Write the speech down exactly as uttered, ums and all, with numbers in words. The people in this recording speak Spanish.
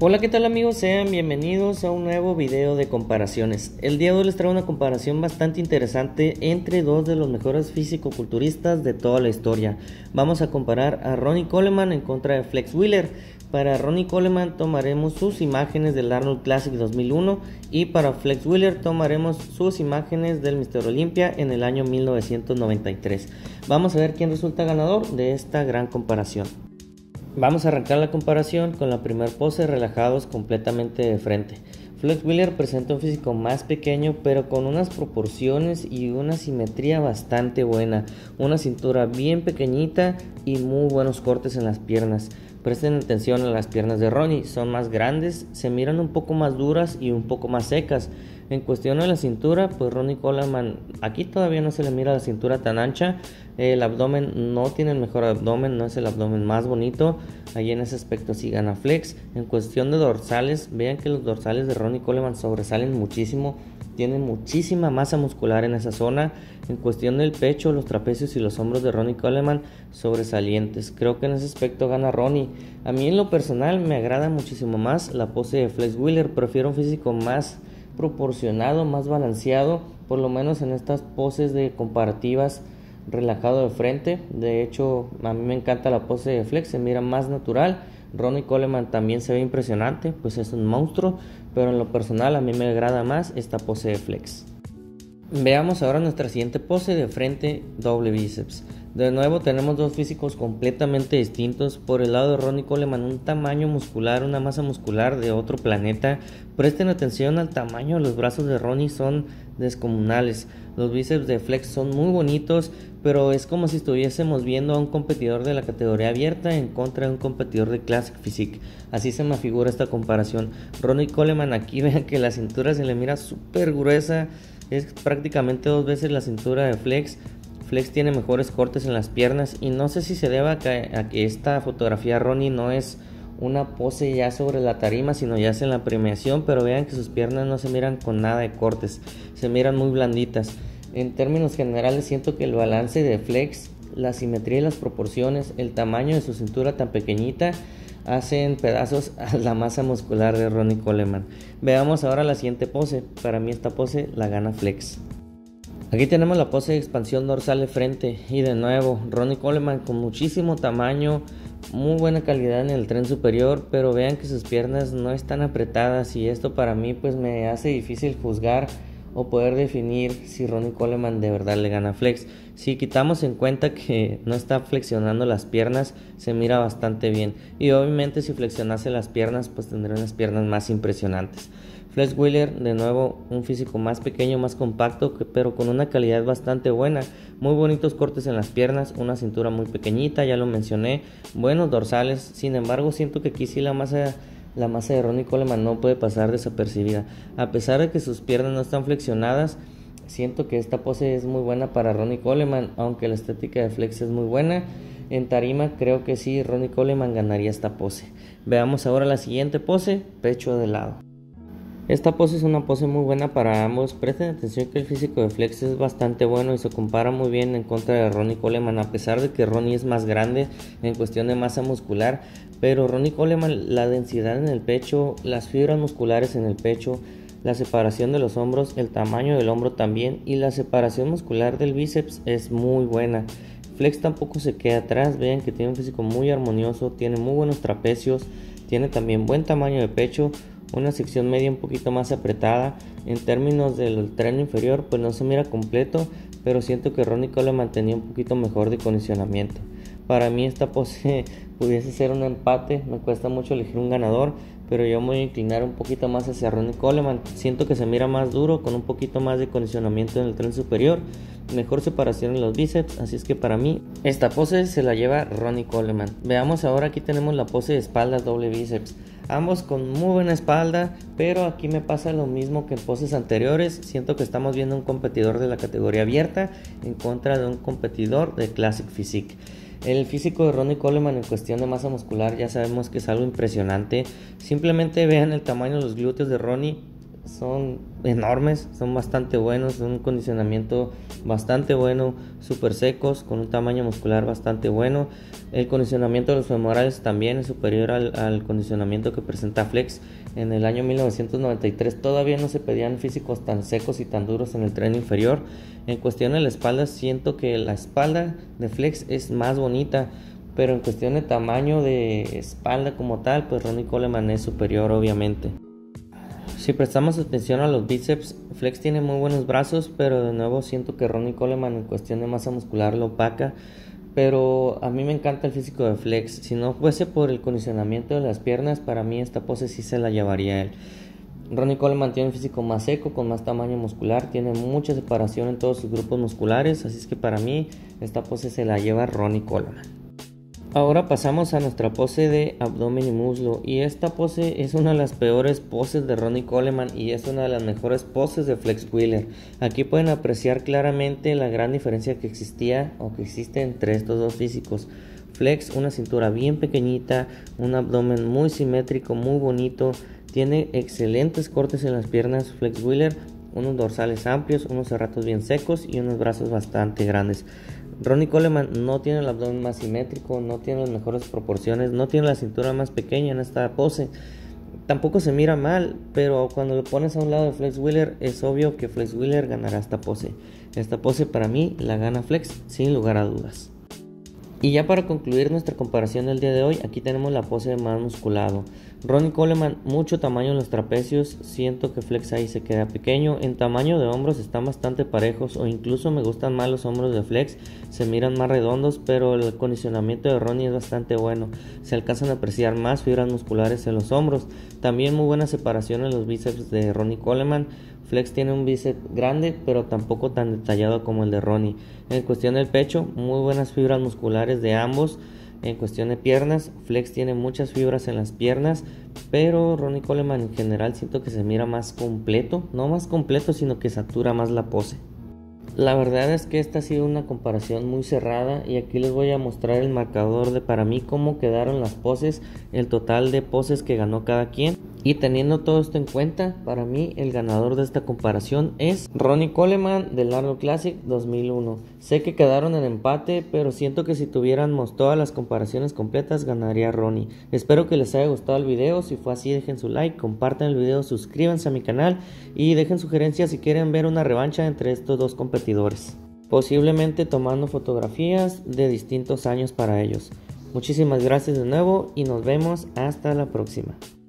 Hola, ¿qué tal amigos? Sean bienvenidos a un nuevo video de comparaciones. El día de hoy les traigo una comparación bastante interesante entre dos de los mejores físico-culturistas de toda la historia. Vamos a comparar a Ronnie Coleman en contra de Flex Wheeler. Para Ronnie Coleman tomaremos sus imágenes del Arnold Classic dos mil uno y para Flex Wheeler tomaremos sus imágenes del míster Olympia en el año mil novecientos noventa y tres. Vamos a ver quién resulta ganador de esta gran comparación. Vamos a arrancar la comparación con la primera pose, relajados completamente de frente. Flex Wheeler presenta un físico más pequeño pero con unas proporciones y una simetría bastante buena, una cintura bien pequeñita y muy buenos cortes en las piernas. Presten atención a las piernas de Ronnie, son más grandes, se miran un poco más duras y un poco más secas. En cuestión de la cintura, pues Ronnie Coleman, aquí todavía no se le mira la cintura tan ancha, el abdomen no tiene el mejor abdomen, no es el abdomen más bonito, ahí en ese aspecto sí gana Flex. En cuestión de dorsales, vean que los dorsales de Ronnie Coleman sobresalen muchísimo, tienen muchísima masa muscular en esa zona. En cuestión del pecho, los trapecios y los hombros de Ronnie Coleman sobresalientes. Creo que en ese aspecto gana Ronnie. A mí en lo personal me agrada muchísimo más la pose de Flex Wheeler, prefiero un físico más proporcionado, más balanceado, por lo menos en estas poses de comparativas, relajado de frente. De hecho, a mí me encanta la pose de Flex, se mira más natural. Ronnie Coleman también se ve impresionante, pues es un monstruo, pero en lo personal a mí me agrada más esta pose de Flex. Veamos ahora nuestra siguiente pose de frente, doble bíceps. De nuevo tenemos dos físicos completamente distintos. Por el lado de Ronnie Coleman, un tamaño muscular, una masa muscular de otro planeta. Presten atención al tamaño de los brazos de Ronnie, son descomunales. Los bíceps de Flex son muy bonitos, pero es como si estuviésemos viendo a un competidor de la categoría abierta en contra de un competidor de Classic Physique. Así se me figura esta comparación. Ronnie Coleman, aquí vean que la cintura se le mira súper gruesa, es prácticamente dos veces la cintura de Flex. Flex tiene mejores cortes en las piernas y no sé si se deba a que, a que esta fotografía Ronnie no es una pose ya sobre la tarima, sino ya es en la premiación, pero vean que sus piernas no se miran con nada de cortes, se miran muy blanditas. En términos generales siento que el balance de Flex, la simetría y las proporciones, el tamaño de su cintura tan pequeñita hacen pedazos a la masa muscular de Ronnie Coleman. Veamos ahora la siguiente pose. Para mí esta pose la gana Flex. Aquí tenemos la pose de expansión dorsal de frente y de nuevo Ronnie Coleman con muchísimo tamaño, muy buena calidad en el tren superior, pero vean que sus piernas no están apretadas y esto para mí pues me hace difícil juzgar o poder definir si Ronnie Coleman de verdad le gana a Flex. Si quitamos en cuenta que no está flexionando las piernas, se mira bastante bien, y obviamente si flexionase las piernas pues tendría unas piernas más impresionantes. Flex Wheeler, de nuevo, un físico más pequeño, más compacto, pero con una calidad bastante buena. Muy bonitos cortes en las piernas, una cintura muy pequeñita, ya lo mencioné, buenos dorsales. Sin embargo, siento que aquí sí la masa, la masa de Ronnie Coleman no puede pasar desapercibida. A pesar de que sus piernas no están flexionadas, siento que esta pose es muy buena para Ronnie Coleman, aunque la estética de Flex es muy buena. En tarima creo que sí, Ronnie Coleman ganaría esta pose. Veamos ahora la siguiente pose, pecho de lado. Esta pose es una pose muy buena para ambos. Presten atención que el físico de Flex es bastante bueno y se compara muy bien en contra de Ronnie Coleman, a pesar de que Ronnie es más grande en cuestión de masa muscular, pero Ronnie Coleman, la densidad en el pecho, las fibras musculares en el pecho, la separación de los hombros, el tamaño del hombro también y la separación muscular del bíceps es muy buena. Flex tampoco se queda atrás, vean que tiene un físico muy armonioso, tiene muy buenos trapecios, tiene también buen tamaño de pecho, una sección media un poquito más apretada. En términos del tren inferior pues no se mira completo, pero siento que Ronnie Coleman tenía un poquito mejor de condicionamiento. Para mí esta pose pudiese ser un empate, me cuesta mucho elegir un ganador, pero yo me voy a inclinar un poquito más hacia Ronnie Coleman. Siento que se mira más duro, con un poquito más de condicionamiento en el tren superior, mejor separación en los bíceps, así es que para mí esta pose se la lleva Ronnie Coleman. Veamos ahora, aquí tenemos la pose de espalda doble bíceps. Ambos con muy buena espalda, pero aquí me pasa lo mismo que en poses anteriores. Siento que estamos viendo un competidor de la categoría abierta en contra de un competidor de Classic Physique. El físico de Ronnie Coleman en cuestión de masa muscular ya sabemos que es algo impresionante. Simplemente vean el tamaño de los glúteos de Ronnie. son enormes, son bastante buenos, son un condicionamiento bastante bueno, súper secos, con un tamaño muscular bastante bueno. El condicionamiento de los femorales también es superior al, al condicionamiento que presenta Flex. En el año mil novecientos noventa y tres todavía no se pedían físicos tan secos y tan duros en el tren inferior. En cuestión de la espalda, siento que la espalda de Flex es más bonita, pero en cuestión de tamaño de espalda como tal, pues Ronnie Coleman es superior obviamente. Si prestamos atención a los bíceps, Flex tiene muy buenos brazos, pero de nuevo siento que Ronnie Coleman en cuestión de masa muscular lo opaca. Pero a mí me encanta el físico de Flex. Si no fuese por el condicionamiento de las piernas, para mí esta pose sí se la llevaría él. Ronnie Coleman tiene un físico más seco, con más tamaño muscular, tiene mucha separación en todos sus grupos musculares, así es que para mí esta pose se la lleva Ronnie Coleman. Ahora pasamos a nuestra pose de abdomen y muslo, y esta pose es una de las peores poses de Ronnie Coleman y es una de las mejores poses de Flex Wheeler. Aquí pueden apreciar claramente la gran diferencia que existía o que existe entre estos dos físicos. Flex, una cintura bien pequeñita, un abdomen muy simétrico, muy bonito, tiene excelentes cortes en las piernas. Flex Wheeler, unos dorsales amplios, unos cerratos bien secos y unos brazos bastante grandes. Ronnie Coleman no tiene el abdomen más simétrico, no tiene las mejores proporciones, no tiene la cintura más pequeña en esta pose. Tampoco se mira mal, pero cuando lo pones a un lado de Flex Wheeler es obvio que Flex Wheeler ganará esta pose. Esta pose para mí la gana Flex sin lugar a dudas. Y ya para concluir nuestra comparación del día de hoy, aquí tenemos la pose más musculado. Ronnie Coleman, mucho tamaño en los trapecios, siento que Flex ahí se queda pequeño. En tamaño de hombros están bastante parejos, o incluso me gustan más los hombros de Flex, se miran más redondos, pero el condicionamiento de Ronnie es bastante bueno. Se alcanzan a apreciar más fibras musculares en los hombros. También muy buena separación en los bíceps de Ronnie Coleman. Flex tiene un bíceps grande, pero tampoco tan detallado como el de Ronnie. En cuestión del pecho, muy buenas fibras musculares de ambos. En cuestión de piernas, Flex tiene muchas fibras en las piernas, pero Ronnie Coleman en general siento que se mira más completo. No más completo, sino que satura más la pose. La verdad es que esta ha sido una comparación muy cerrada, y aquí les voy a mostrar el marcador de para mí cómo quedaron las poses, el total de poses que ganó cada quien. Y teniendo todo esto en cuenta, para mí el ganador de esta comparación es Ronnie Coleman del Arnold Classic dos mil uno. Sé que quedaron en empate, pero siento que si tuviéramos todas las comparaciones completas ganaría Ronnie. Espero que les haya gustado el video. Si fue así, dejen su like, compartan el video, suscríbanse a mi canal y dejen sugerencias si quieren ver una revancha entre estos dos competidores, posiblemente tomando fotografías de distintos años para ellos. Muchísimas gracias de nuevo y nos vemos hasta la próxima.